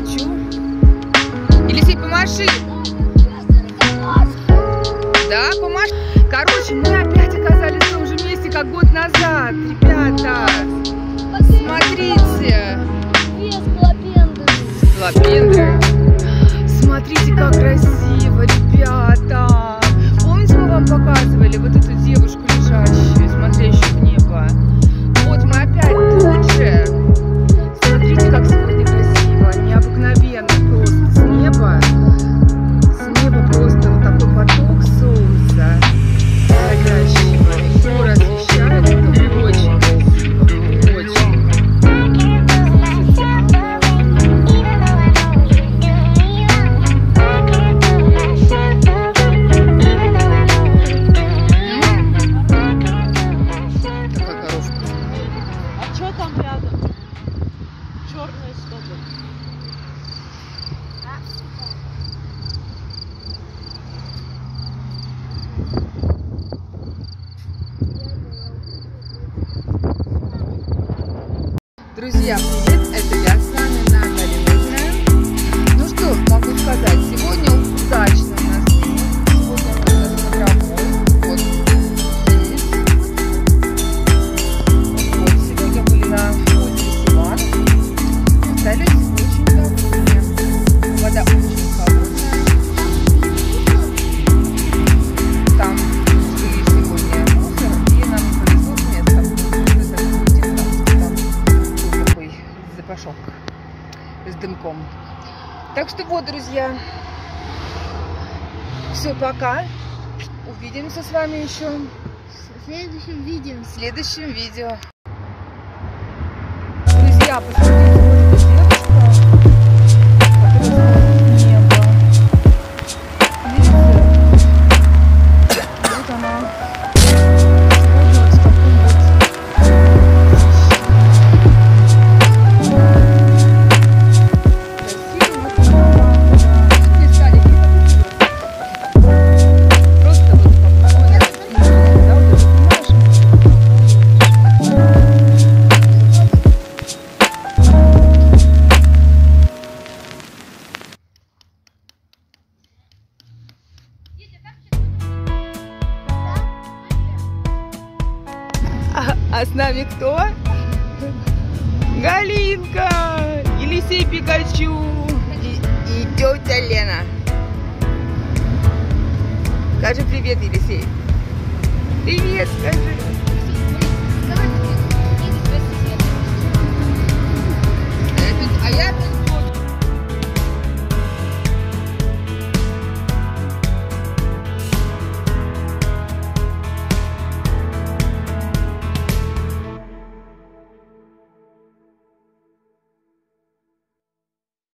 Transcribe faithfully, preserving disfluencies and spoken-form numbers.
Пикачу. Елисей, помаши. Да, помаши. Короче, мы опять оказались в том же месте, как год назад. Ребята, смотрите. Лапендры. Смотрите, как красиво, ребята. Помните, мы вам показывали вот эту девушку лежащую, смотрящую в небо? Вот мы опять тут же. Смотрите, как сегодня красиво, необыкновенно просто. С неба, с неба просто вот такой поток солнца заходящего. Все освещает, это очень красиво, очень. Друзья, привет, это я, с вами Наталья Лебедева. Ну что, могу сказать, сегодня удачно у нас день. Сегодня у нас смотровой. Вот здесь. Вот, сегодня были на озере Севак. Остались очень довольны. Вода очень холодная. Там были сегодня мусор, и нам повезло с местом. Запашок с дымком. Так что вот, друзья, все, пока. Увидимся с вами еще В следующем видео. в следующем видео. Друзья, посмотрите, вот эта девушка, которая смотрит в небо. Видите? Вот она. А с нами кто? Галинка, Елисей Пикачу и, и тетя Лена. Скажи привет, Елисей. Привет, скажи.